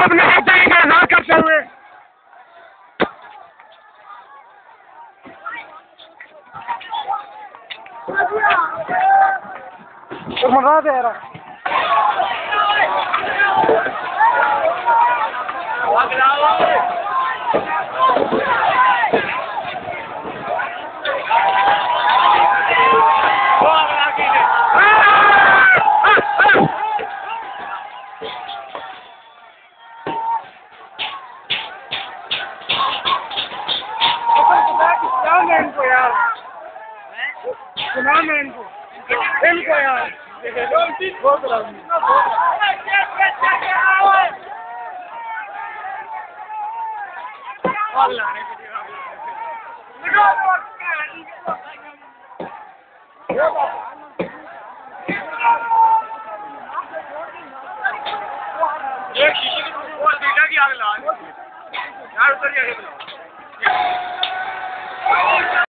अपने सच्चाई का इजहार करते हुए मजा दे रहा इनको यार सुना मैं इनको यार एक शीशे की आग ला यार उतर